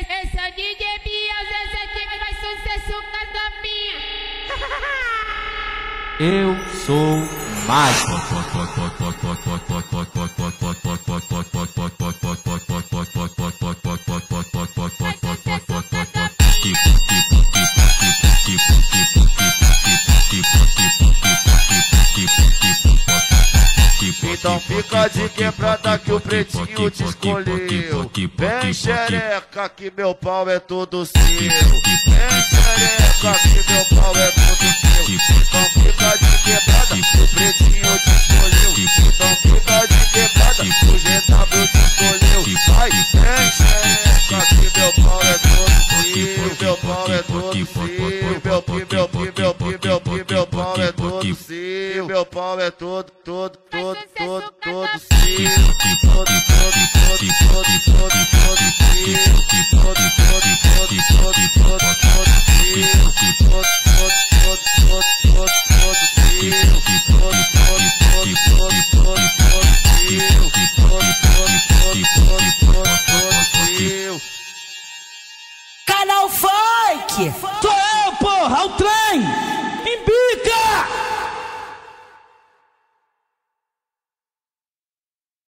Esse é o DJ Bias, esse aqui faz sucesso com a tampinha. Eu sou mágico. Então fica de quebrada que o pretinho te escolheu. Vem xereca que meu pau é todo seu. Vem xereca que meu pau é todo seu. Então fica de quebrada que o pretinho te escolheu. Então fica de quebrada que o GW te escolheu. Vai, vem xereca que meu pau é todo seu. Meu pau é todo seu. Meu pau é todo seu. Meu pau é todo seu. Canal Funk! Sou eu, porra, o trem!